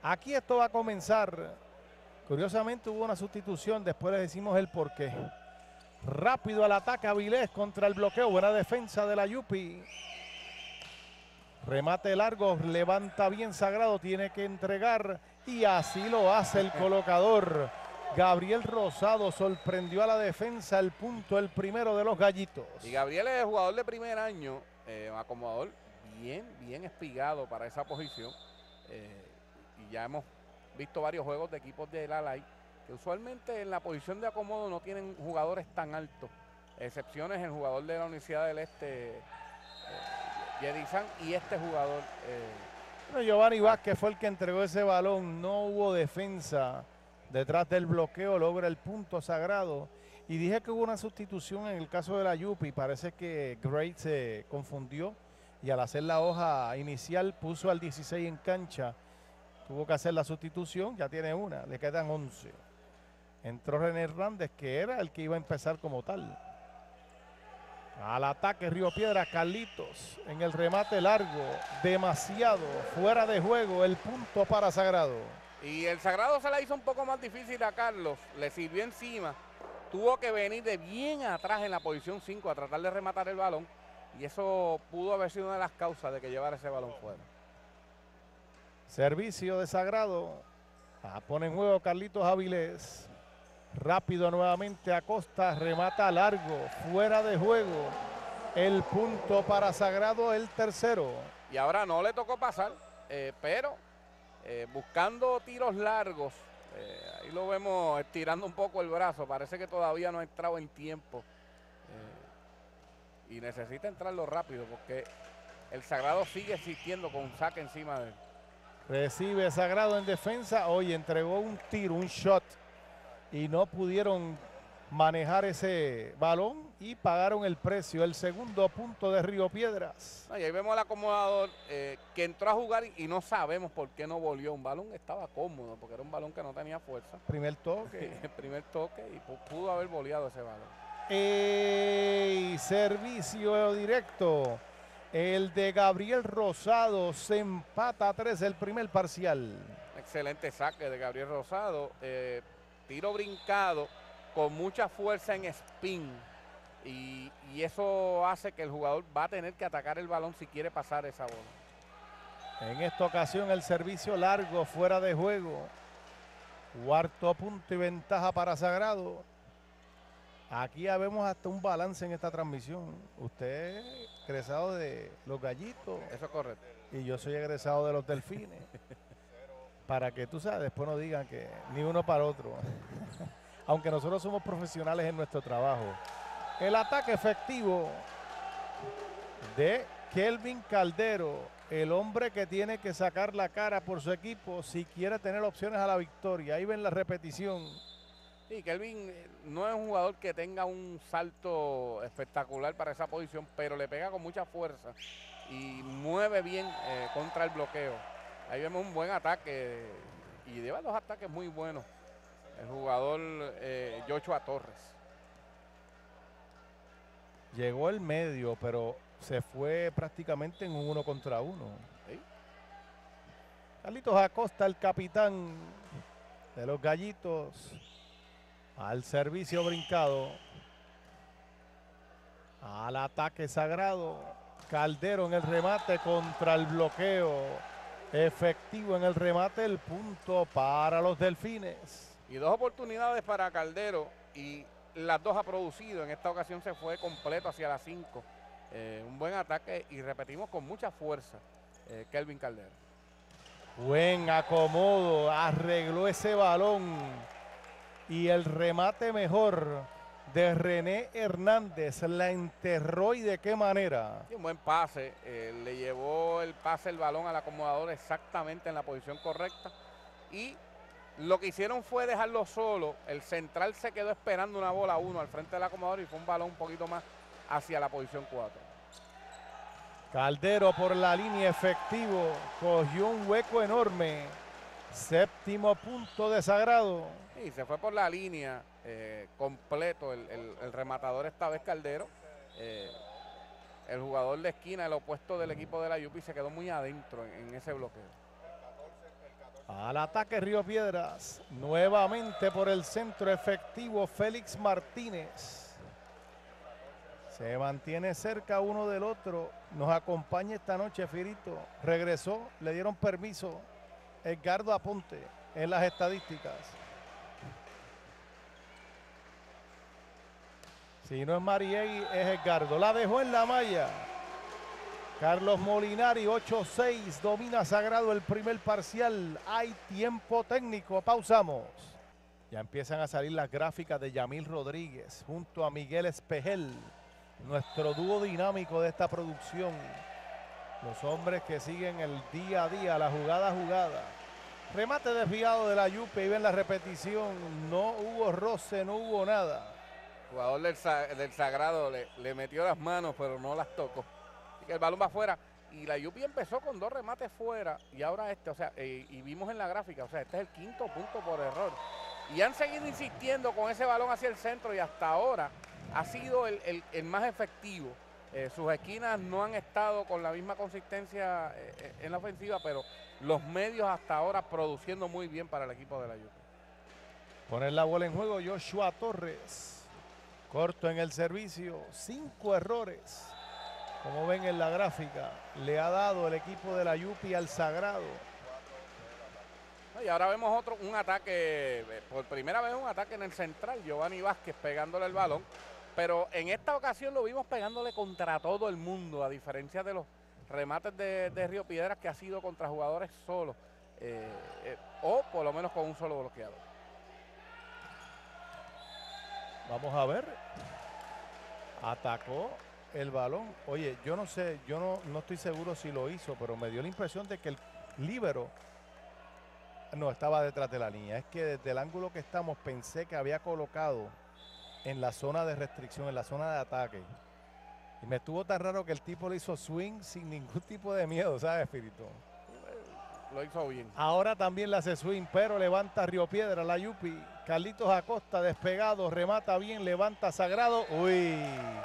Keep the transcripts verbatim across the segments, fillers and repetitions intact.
Aquí esto va a comenzar. Curiosamente hubo una sustitución, después les decimos el porqué. Rápido al ataque Avilés contra el bloqueo. Buena defensa de la Yupi. Remate largo, levanta bien Sagrado, tiene que entregar y así lo hace el colocador. Gabriel Rosado sorprendió a la defensa, el punto, el primero de los gallitos. Y Gabriel es jugador de primer año, eh, acomodador bien, bien espigado para esa posición. Eh, y ya hemos visto varios juegos de equipos de la Light que usualmente en la posición de acomodo no tienen jugadores tan altos. Excepciones el jugador de la Universidad del Este, eh, Jedizan, y este jugador. Eh, bueno, Giovanni Vázquez fue el que entregó ese balón, no hubo defensa detrás del bloqueo, logra el punto Sagrado. Y dije que hubo una sustitución en el caso de la Yupi, parece que Gray se confundió y al hacer la hoja inicial puso al dieciséis en cancha. Tuvo que hacer la sustitución, ya tiene una, le quedan once. Entró René Hernández, que era el que iba a empezar como tal. Al ataque Río Piedra, Carlitos en el remate largo, demasiado fuera de juego, el punto para Sagrado. Y el Sagrado se la hizo un poco más difícil a Carlos, le sirvió encima, tuvo que venir de bien atrás en la posición cinco a tratar de rematar el balón, y eso pudo haber sido una de las causas de que llevara ese balón fuera. Servicio de Sagrado, ah, pone en juego Carlitos Avilés. Rápido nuevamente Acosta, remata largo, fuera de juego. El punto para Sagrado, el tercero. Y ahora no le tocó pasar, eh, pero eh, buscando tiros largos, eh, ahí lo vemos estirando un poco el brazo, parece que todavía no ha entrado en tiempo. Eh, y necesita entrarlo rápido porque el Sagrado sigue existiendo con un saque encima de él. Recibe Sagrado en defensa, hoy entregó un tiro, un shot. Y no pudieron manejar ese balón y pagaron el precio. El segundo punto de Río Piedras. No, y ahí vemos al acomodador eh, que entró a jugar y, y no sabemos por qué no volvió. Un balón estaba cómodo porque era un balón que no tenía fuerza. Primer toque. El primer toque y pudo haber voleado ese balón. ¡Ey! Servicio directo. El de Gabriel Rosado se empata a tres el primer parcial. Excelente saque de Gabriel Rosado. Eh, tiro brincado con mucha fuerza en spin y, y eso hace que el jugador va a tener que atacar el balón si quiere pasar esa bola. En esta ocasión el servicio largo fuera de juego. Cuarto punto y ventaja para Sagrado. Aquí ya vemos hasta un balance en esta transmisión. Usted es egresado de los Gallitos. Eso es correcto. Y yo soy egresado de los Delfines. Para que tú sabes, después no digan que ni uno para otro. Aunque nosotros somos profesionales en nuestro trabajo. El ataque efectivo de Kelvin Caldero, el hombre que tiene que sacar la cara por su equipo si quiere tener opciones a la victoria. Ahí ven la repetición. Sí, Kelvin no es un jugador que tenga un salto espectacular para esa posición, pero le pega con mucha fuerza y mueve bien eh, contra el bloqueo. Ahí vemos un buen ataque y lleva dos ataques muy buenos el jugador eh, Joshua Torres. Llegó el medio, pero se fue prácticamente en un uno contra uno. ¿Sí? Carlitos Acosta, el capitán de los Gallitos, al servicio brincado. Al ataque Sagrado. Caldero en el remate contra el bloqueo. Efectivo en el remate, el punto para los Delfines. Y dos oportunidades para Caldero y las dos ha producido. En esta ocasión se fue completo hacia las cinco. Eh, un buen ataque y repetimos con mucha fuerza eh, Kelvin Caldero. Buen acomodo, arregló ese balón y el remate mejor de René Hernández, la enterró y de qué manera. Y un buen pase, eh, le llevó el pase, el balón al acomodador exactamente en la posición correcta y lo que hicieron fue dejarlo solo. El central se quedó esperando una bola uno al frente del acomodador y fue un balón un poquito más hacia la posición cuatro. Caldero por la línea, efectivo, cogió un hueco enorme. Séptimo punto de Sagrado. Y se fue por la línea eh, completo el, el, el rematador esta vez Caldero. Eh, el jugador de esquina, el opuesto del equipo de la Yupi, se quedó muy adentro en, en ese bloqueo. Al ataque Río Piedras. Nuevamente por el centro efectivo Félix Martínez. Se mantiene cerca uno del otro. Nos acompaña esta noche Firito. Regresó, le dieron permiso. Edgardo Aponte en las estadísticas. Si no es Mariegui, es Edgardo. La dejó en la malla. Carlos Molinari, ocho seis, domina Sagrado el primer parcial. Hay tiempo técnico, pausamos. Ya empiezan a salir las gráficas de Yamil Rodríguez junto a Miguel Espejel, nuestro dúo dinámico de esta producción. Los hombres que siguen el día a día, la jugada a jugada. Remate desviado de la Yupi, y ven la repetición, no hubo roce, no hubo nada. El jugador del, del Sagrado le, le metió las manos, pero no las tocó. Que el balón va afuera y la Yupi empezó con dos remates fuera y ahora este, o sea, eh, y vimos en la gráfica, o sea, este es el quinto punto por error. Y han seguido insistiendo con ese balón hacia el centro y hasta ahora ha sido el, el, el más efectivo. Eh, sus esquinas no han estado con la misma consistencia eh, en la ofensiva, pero los medios hasta ahora produciendo muy bien para el equipo de la Yupi. Poner la bola en juego Joshua Torres. Corto en el servicio, cinco errores. Como ven en la gráfica, le ha dado el equipo de la Yupi al Sagrado. Y ahora vemos otro, un ataque, por primera vez un ataque en el central, Giovanni Vázquez pegándole el balón, pero en esta ocasión lo vimos pegándole contra todo el mundo, a diferencia de los remates de, de Río Piedras que ha sido contra jugadores solos, eh, eh, o por lo menos con un solo bloqueador. Vamos a ver. Atacó el balón. Oye, yo no sé, yo no, no estoy seguro si lo hizo, pero me dio la impresión de que el líbero no estaba detrás de la línea. Es que desde el ángulo que estamos pensé que había colocado en la zona de restricción, en la zona de ataque. Y me estuvo tan raro que el tipo le hizo swing sin ningún tipo de miedo, ¿sabes, Espíritu? Lo hizo bien. Ahora también le hace swing, pero levanta Río Piedra, la Yupi. Carlitos Acosta despegado, remata bien, levanta Sagrado. Uy.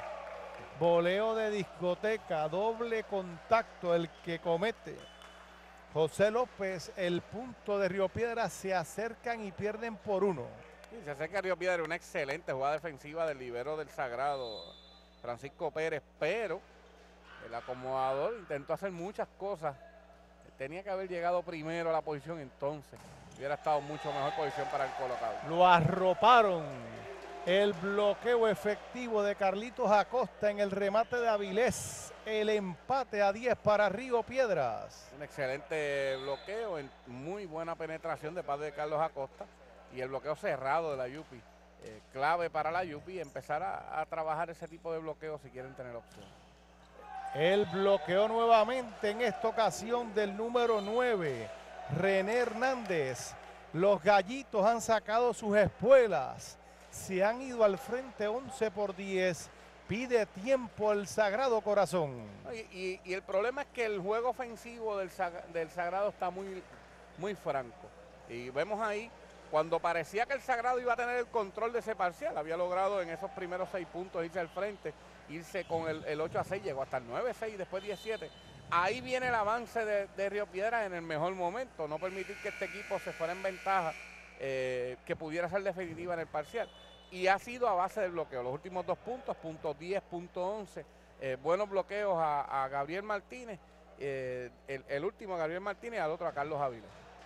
Voleo de discoteca, doble contacto el que comete José López. El punto de Río Piedra, se acercan y pierden por uno. Sí, se acerca Río Piedra, una excelente jugada defensiva del libero del Sagrado, Francisco Pérez, pero el acomodador intentó hacer muchas cosas. Tenía que haber llegado primero a la posición, entonces hubiera estado mucho mejor posición para el colocado. Lo arroparon. El bloqueo efectivo de Carlitos Acosta en el remate de Avilés. El empate a diez para Río Piedras. Un excelente bloqueo, en muy buena penetración de parte de Carlos Acosta. Y el bloqueo cerrado de la Yupi. Eh, clave para la Yupi empezar a, a trabajar ese tipo de bloqueo si quieren tener opción. El bloqueo nuevamente en esta ocasión del número nueve, René Hernández. Los gallitos han sacado sus espuelas. Se han ido al frente once por diez. Pide tiempo el Sagrado Corazón. Y, y, y el problema es que el juego ofensivo del, del Sagrado está muy, muy franco. Y vemos ahí, cuando parecía que el Sagrado iba a tener el control de ese parcial, había logrado en esos primeros seis puntos irse al frente, irse con el, el ocho a seis, llegó hasta el nueve a seis, después diecisiete. Ahí viene el avance de, de Río Piedras en el mejor momento, no permitir que este equipo se fuera en ventaja, eh, que pudiera ser definitiva en el parcial. Y ha sido a base del bloqueo. Los últimos dos puntos, punto diez, punto once, eh, buenos bloqueos a, a Gabriel Martínez, eh, el, el último a Gabriel Martínez y al otro a Carlos Ávila.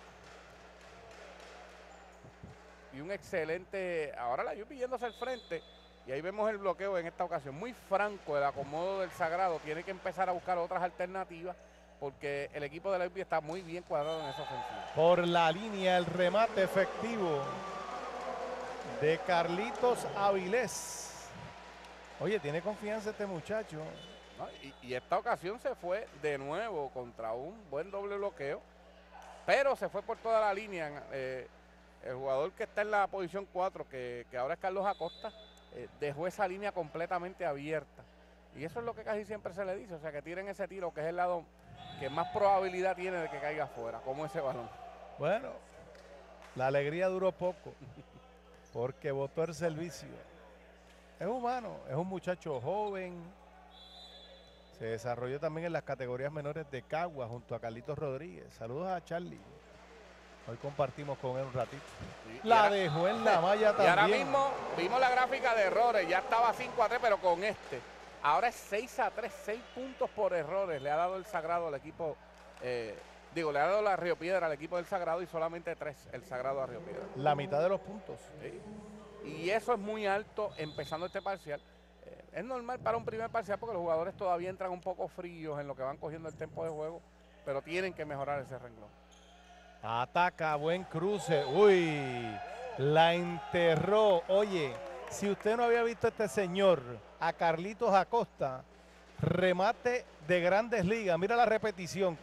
Y un excelente, ahora la Yupi yéndose al frente, y ahí vemos el bloqueo en esta ocasión. Muy franco el acomodo del Sagrado, tiene que empezar a buscar otras alternativas, porque el equipo de la Yupi está muy bien cuadrado en esa ofensiva. Por la línea el remate efectivo de Carlitos Avilés. Oye, tiene confianza este muchacho. ¿No? Y, y esta ocasión se fue de nuevo contra un buen doble bloqueo, pero se fue por toda la línea. Eh, el jugador que está en la posición cuatro, que, que ahora es Carlos Acosta, eh, dejó esa línea completamente abierta. Y eso es lo que casi siempre se le dice, o sea, que tiren ese tiro, que es el lado que más probabilidad tiene de que caiga afuera, como ese balón. Bueno, la alegría duró poco, porque botó el servicio. Es humano, es un muchacho joven. Se desarrolló también en las categorías menores de Cagua junto a Carlitos Rodríguez. Saludos a Charlie. Hoy compartimos con él un ratito. Y, la y ahora, dejó en la malla también. Y ahora mismo vimos la gráfica de errores. Ya estaba cinco a tres, pero con este. Ahora es seis a tres, seis puntos por errores. Le ha dado el Sagrado al equipo, eh, digo, le ha dado la Río Piedra al equipo del Sagrado y solamente tres el Sagrado a Río Piedra. La mitad de los puntos. Sí. Y eso es muy alto empezando este parcial. Eh, es normal para un primer parcial porque los jugadores todavía entran un poco fríos en lo que van cogiendo el tiempo de juego, pero tienen que mejorar ese renglón. Ataca, buen cruce. Uy, la enterró. Oye, si usted no había visto a este señor, a Carlitos Acosta, remate de Grandes Ligas. Mira la repetición.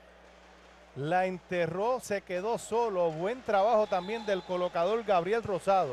La enterró, se quedó solo. Buen trabajo también del colocador Gabriel Rosado.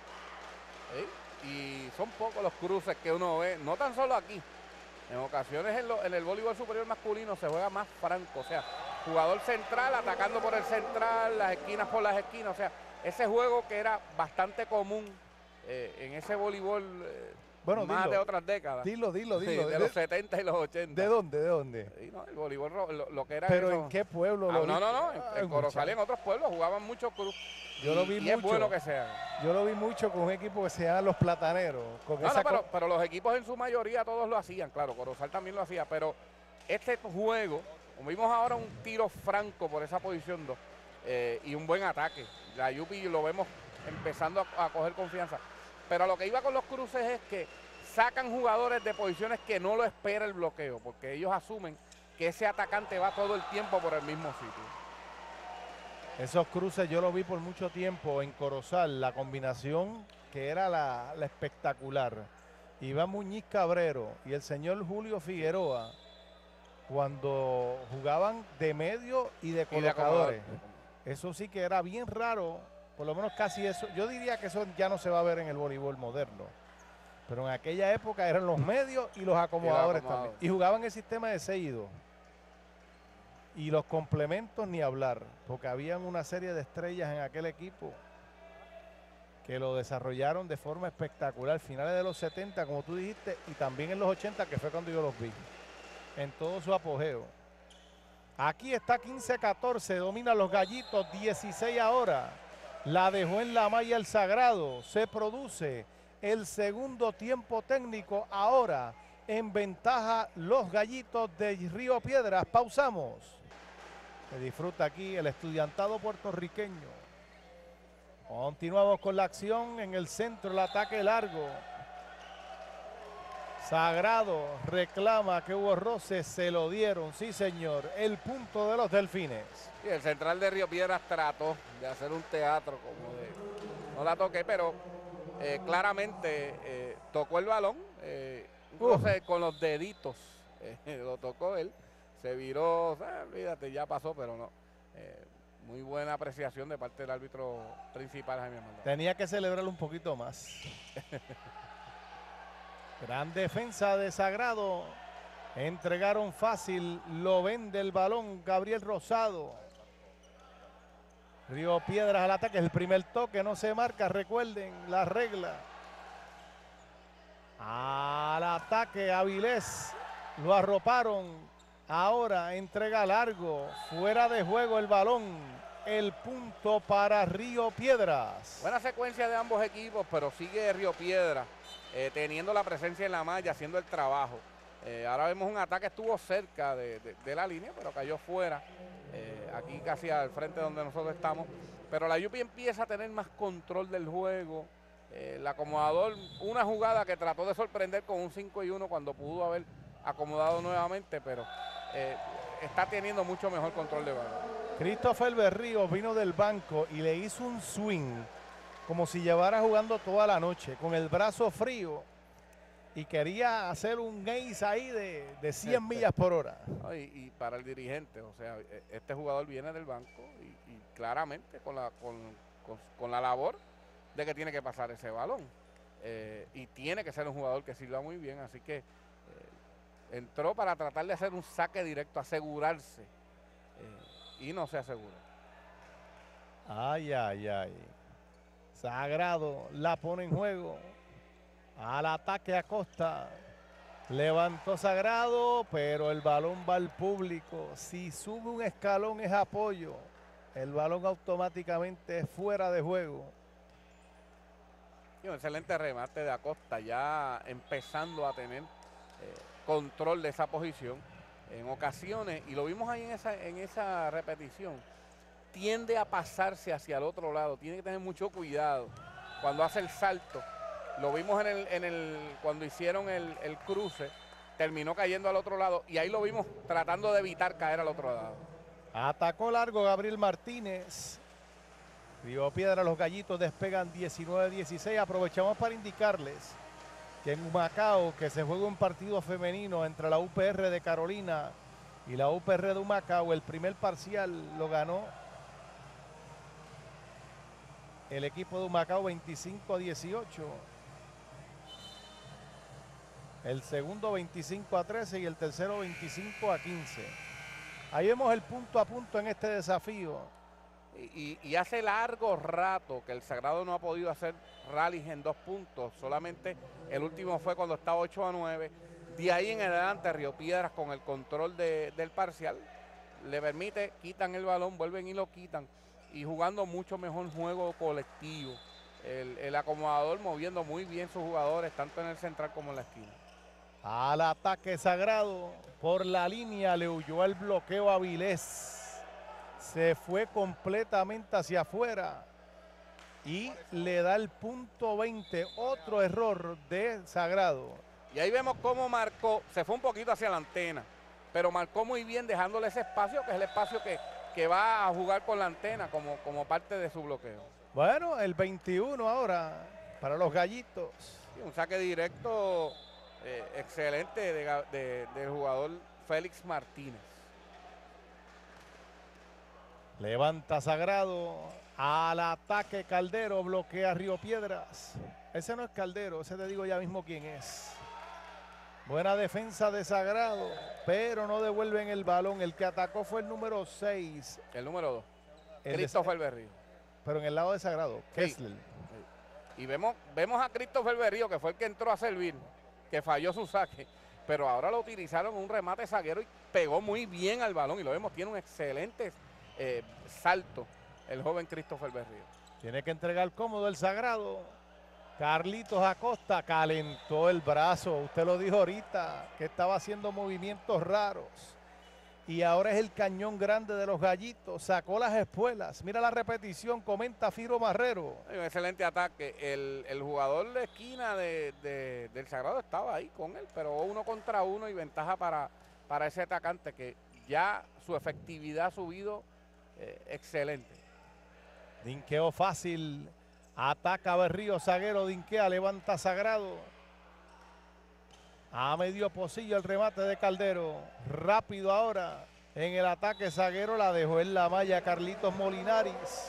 ¿Sí? Y son pocos los cruces que uno ve, no tan solo aquí. En ocasiones en, lo, en el voleibol superior masculino se juega más franco. O sea, jugador central atacando por el central, las esquinas por las esquinas. O sea, ese juego que era bastante común eh, en ese voleibol eh, bueno, más dilo, de otras décadas. Dilo, dilo, sí, dilo. De, de los setenta y los ochenta. ¿De dónde? ¿De dónde? Sí, no, el voleibol, lo, lo que era. ¿Pero eso, en qué pueblo ah, lo No, viste? no, no. En, en Ay, Corozal y en muchacho. otros pueblos jugaban mucho cruz. Yo y, lo vi y mucho. es bueno que sea. Yo lo vi mucho con un equipo que se llama Los Plataneros. Con No, esa no, pero, co- pero los equipos en su mayoría todos lo hacían, claro, Corozal también lo hacía, pero este juego, como vimos ahora un tiro franco por esa posición dos eh, y un buen ataque. La Yupi lo vemos empezando a, a coger confianza. Pero a lo que iba con los cruces es que sacan jugadores de posiciones que no lo espera el bloqueo, porque ellos asumen que ese atacante va todo el tiempo por el mismo sitio. Esos cruces yo lo vi por mucho tiempo en Corozal, la combinación que era la, la espectacular. Iván Muñiz Cabrero y el señor Julio Figueroa, cuando jugaban de medio y de Y de colocadores. acomodador. Eso sí que era bien raro, por lo menos casi eso. Yo diría que eso ya no se va a ver en el voleibol moderno. Pero en aquella época eran los medios y los acomodadores, Y los acomodadores. también. Y jugaban el sistema de seis y dos. Y los complementos ni hablar, porque habían una serie de estrellas en aquel equipo que lo desarrollaron de forma espectacular. Finales de los setenta, como tú dijiste, y también en los ochenta, que fue cuando yo los vi. En todo su apogeo. Aquí está quince a catorce, dominan los Gallitos, dieciséis ahora. La dejó en la malla el Sagrado. Se produce el segundo tiempo técnico ahora. En ventaja los Gallitos de Río Piedras. Pausamos. Se disfruta aquí el estudiantado puertorriqueño. Continuamos con la acción en el centro, el ataque largo. Sagrado reclama que hubo roce, se lo dieron, sí señor, el punto de los Delfines. Sí, el central de Río Piedras trató de hacer un teatro como de... No la toqué, pero eh, claramente eh, tocó el balón, eh, incluso con los deditos, eh, lo tocó él, se viró, ah, olvídate, ya pasó, pero no. Eh, muy buena apreciación de parte del árbitro principal, Jaime Armando. Tenía que celebrarlo un poquito más. Gran defensa de Sagrado. Entregaron fácil, lo vende el balón Gabriel Rosado. Río Piedras al ataque, el primer toque, no se marca, recuerden la regla. Al ataque Avilés, lo arroparon. Ahora entrega largo, fuera de juego el balón. El punto para Río Piedras. Buena secuencia de ambos equipos, pero sigue Río Piedras eh, teniendo la presencia en la malla, haciendo el trabajo. Eh, ahora vemos un ataque, estuvo cerca de, de, de la línea, pero cayó fuera, eh, aquí casi al frente donde nosotros estamos. Pero la Yupi empieza a tener más control del juego. Eh, el acomodador, una jugada que trató de sorprender con un cinco y uno cuando pudo haber acomodado nuevamente, pero eh, está teniendo mucho mejor control de balón. Christopher Berrío vino del banco y le hizo un swing como si llevara jugando toda la noche, con el brazo frío, y quería hacer un ace ahí de, de cien millas por hora. No, y, y para el dirigente, o sea, este jugador viene del banco y, y claramente con la, con, con, con la labor de que tiene que pasar ese balón. Eh, y tiene que ser un jugador que sirva muy bien, así que eh, entró para tratar de hacer un saque directo, asegurarse, eh, y no se aseguró. Ay, ay, ay. Sagrado la pone en juego. Al ataque Acosta. Levantó Sagrado, pero el balón va al público. Si sube un escalón es apoyo. el balón automáticamente es fuera de juego. Y un excelente remate de Acosta, ya empezando a tener eh, control de esa posición en ocasiones, y lo vimos ahí en esa, en esa repetición, tiende a pasarse hacia el otro lado, tiene que tener mucho cuidado cuando hace el salto. Lo vimos en el, en el cuando hicieron el, el cruce, terminó cayendo al otro lado, y ahí lo vimos tratando de evitar caer al otro lado. Atacó largo Gabriel Martínez. Río Piedras, los Gallitos despegan diecinueve a dieciséis. Aprovechamos para indicarles que en Humacao, que se juega un partido femenino entre la U P R de Carolina y la U P R de Humacao, el primer parcial lo ganó el equipo de Humacao veinticinco a dieciocho. El segundo veinticinco a trece y el tercero veinticinco a quince. Ahí vemos el punto a punto en este desafío. Y, y hace largo rato que el Sagrado no ha podido hacer rallies en dos puntos. Solamente el último fue cuando estaba ocho a nueve. De ahí en adelante Río Piedras, con el control de, del parcial, le permite, quitan el balón, vuelven y lo quitan. Y jugando mucho mejor juego colectivo. El, el acomodador moviendo muy bien sus jugadores, tanto en el central como en la esquina. Al ataque Sagrado, por la línea le huyó el bloqueo a Avilés. Se fue completamente hacia afuera y le da el punto veinte. Otro error de Sagrado. Y ahí vemos cómo marcó, se fue un poquito hacia la antena, pero marcó muy bien dejándole ese espacio, que es el espacio que, que va a jugar con la antena como, como parte de su bloqueo. Bueno, el veintiuno ahora para los Gallitos. Y un saque directo eh, excelente de, de, del jugador Félix Martínez. Levanta Sagrado, al ataque Caldero, bloquea Río Piedras. Ese no es Caldero, ese te digo ya mismo quién es. Buena defensa de Sagrado, pero no devuelven el balón. El que atacó fue el número seis. El número dos, Christopher Berrío. Pero en el lado de Sagrado, sí. Kessler. Sí. Y vemos, vemos a Christopher Berrío, que fue el que entró a servir, que falló su saque, pero ahora lo utilizaron en un remate zaguero y pegó muy bien al balón. Y lo vemos, tiene un excelente eh, salto el joven Christopher Berrío. Tiene que entregar cómodo el Sagrado. Carlitos Acosta calentó el brazo. Usted lo dijo ahorita, que estaba haciendo movimientos raros. Y ahora es el cañón grande de los Gallitos. Sacó las espuelas. Mira la repetición, comenta Firo Marrero. Hay un excelente ataque. El, el jugador de esquina de, de, del Sagrado estaba ahí con él, pero uno contra uno y ventaja para, para ese atacante, que ya su efectividad ha subido eh, excelente. Dinqueo fácil. Ataca Berrío, zaguero Dinquea, levanta Sagrado. A medio pocillo el remate de Caldero. Rápido ahora en el ataque zaguero, la dejó en la malla Carlitos Molinaris.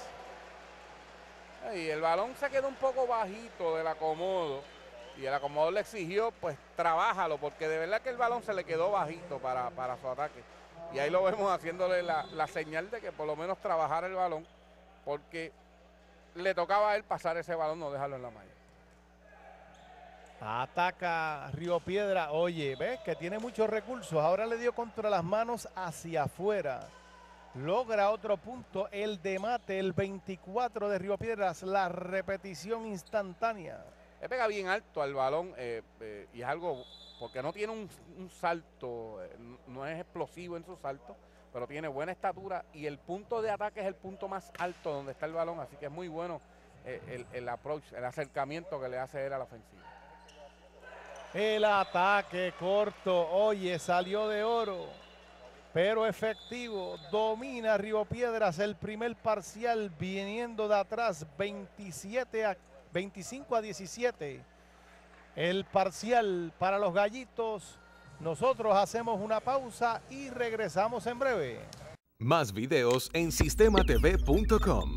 Y el balón se quedó un poco bajito del acomodo. Y el acomodador le exigió, pues trabájalo, porque de verdad que el balón se le quedó bajito para, para su ataque. Y ahí lo vemos haciéndole la, la señal de que por lo menos trabajara el balón, porque le tocaba a él pasar ese balón, no dejarlo en la malla. Ataca Río Piedra. Oye, ves que tiene muchos recursos. Ahora le dio contra las manos hacia afuera. Logra otro punto. El de mate, el veinticuatro de Río Piedras. La repetición instantánea. Le pega bien alto al balón eh, eh, y es algo, porque no tiene un, un salto, eh, no es explosivo en su salto, pero tiene buena estatura y el punto de ataque es el punto más alto donde está el balón, así que es muy bueno eh, el, el approach, el acercamiento que le hace él a la ofensiva. El ataque corto, oye, salió de oro, pero efectivo. Domina Río Piedras el primer parcial, viniendo de atrás veintisiete a, veinticinco a diecisiete. El parcial para los Gallitos. Nosotros hacemos una pausa y regresamos en breve. Más videos en sistema t v punto com.